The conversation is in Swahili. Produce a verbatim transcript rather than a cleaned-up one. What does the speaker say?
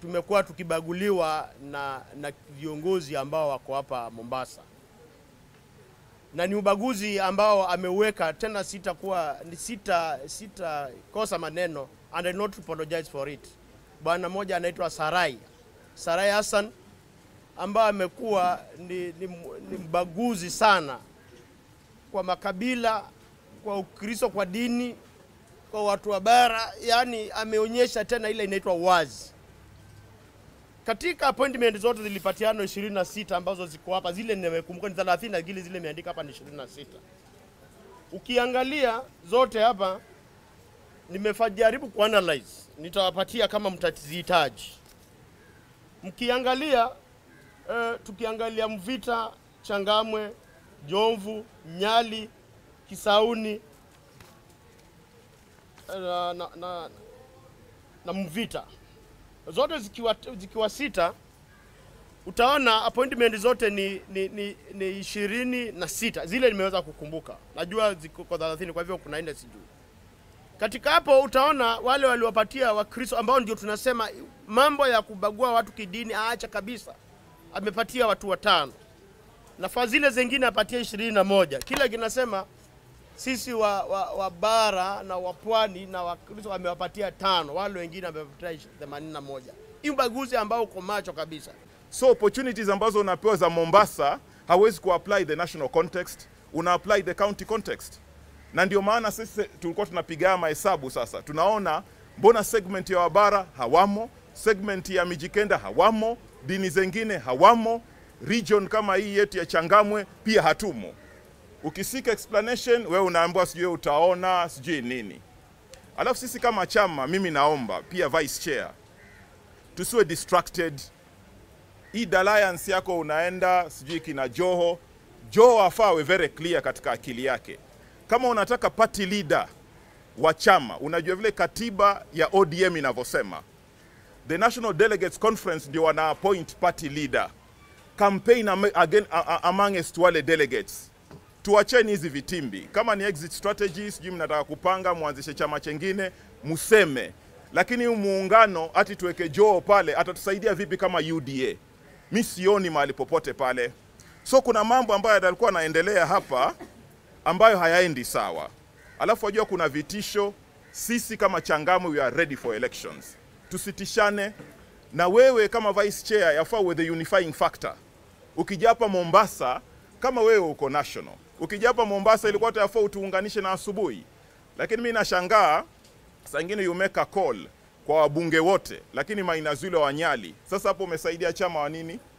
tumekuwa tukibaguliwa na na viongozi ambao wako hapa Mombasa. Na ni ubaguzi ambao ameweka tena sita kuwa ni sita sita kosa maneno, and I not apologize for it. Bwana moja anaitwa Sarai. Sarai Hassan ambao amekuwa ni, ni, ni mbaguzi sana kwa makabila, kwa Ukristo, kwa dini, kwa watu wa bara, yani ameonyesha tena ile inaitwa wazi. Katika appointment zote zilipatiano ishirini na sita ambazo ziko hapa, zile nimekumbuka ni thelathini na zile zile nimeandika hapa ni ishirini na sita. Ukiangalia zote hapa nimefajaribu kuanalyze, nitawapatia kama mtazihitaji. Mkiangalia uh, tukiangalia Mvita, Changamwe, Jomvu, Nyali, Kisauni na na, na, na Mvita, zote zikiwa zikiwa sita, utaona appointment zote ni ni ni, ni ishirini na sita. Zile nimeweza kukumbuka. Najua ziko kwa thelathini, kwa hivyo kuna nne sijui. Katika hapo utaona wale waliwapatia Wakristo ambao ndio tunasema mambo ya kubagua watu kidini aacha kabisa. Amepatia watu watano. Na fadhile zingine apatia ishirini na moja. Kila kinasema sisi wa, wa, wa bara na wa pwani na Wakristo amewapatia tano, wale wengine amewapatia themanini na moja. Hii ubaguzi ambao uko macho kabisa. So opportunities ambazo unapewa za Mombasa hawezi ku-apply the national context, una-apply the county context. Na ndio maana sisi tulikuwa tunapiga mahesabu sasa. Tunaona mbona segment ya wabara hawamo, segment ya Mijikenda hawamo, dini zingine hawamo, region kama hii yetu ya Changamwe pia hatumo. Ukisika explanation, wewe unaambiwa sijui utaona sijui nini. Alafu sisi kama chama, mimi naomba pia vice chair, tusiwe distracted. Hii alliance yako unaenda sijui kina Joho, Joho afawe very clear katika akili yake. Kama unataka party leader wa chama, unajua vile katiba ya O D M inavyosema, the National Delegates Conference ndio wana appoint party leader. Campaign again amongst wale delegates. Tuacheni hizi vitimbi. Kama ni exit strategies, sijui mnataka kupanga muanzishe chama chengine, museme. Lakini muungano ati tuweke Joho pale atatusaidia vipi kama U D A? Mimi sioni mahali popote pale. So kuna mambo ambayo yalikuwa yanaendelea hapa ambayo hayaendi sawa. Alafu wajua kuna vitisho. Sisi kama Changamwe we are ready for elections. Tusitishane, na wewe kama vice chair yafaa with the unifying factor. Ukijapa Mombasa kama wewe uko national, ukijapa Mombasa ilikuwa yafaa utuunganishe na asubuhi. Lakini mimi nashangaa saa nyingine you make a call kwa wabunge wote, lakini mainazule wa Nyali. Sasa hapo umesaidia chama wa nini?